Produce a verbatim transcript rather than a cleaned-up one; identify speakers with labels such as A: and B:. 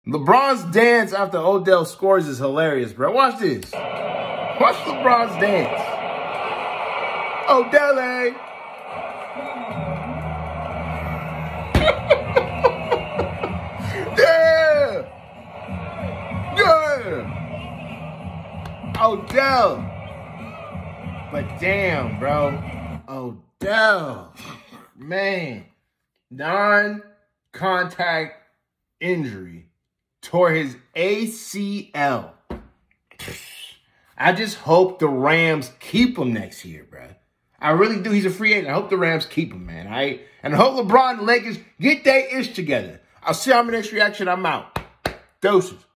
A: LeBron's dance after Odell scores is hilarious, bro. Watch this. Watch LeBron's dance. Odell, eh? Yeah! Yeah! Odell. But damn, bro. Odell. Man. Non-contact injury. Tore his A C L. I just hope the Rams keep him next year, bro. I really do. He's a free agent. I hope the Rams keep him, man. All right? And I hope LeBron and Lakers get their ish together. I'll see you on my next reaction. I'm out. Doses.